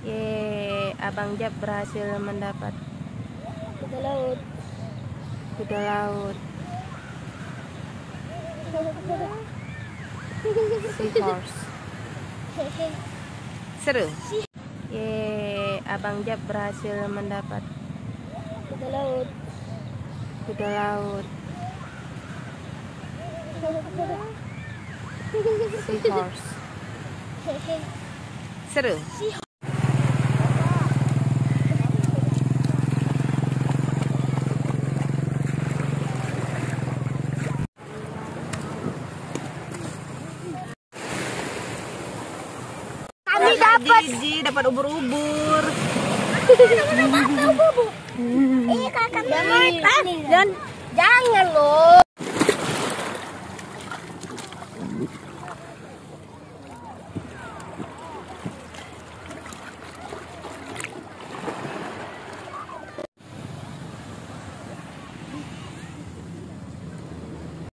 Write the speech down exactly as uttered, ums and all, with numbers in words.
Ye, Abang Jab berhasil mendapat kuda laut. kuda laut. Seahorse. Seru. Ye, Abang Jab berhasil mendapat Kuda laut. kuda laut. Seahorse. Seru. Kami dapat Gigi dapat ubur-ubur. Iya kakak. Jangan, jangan loh.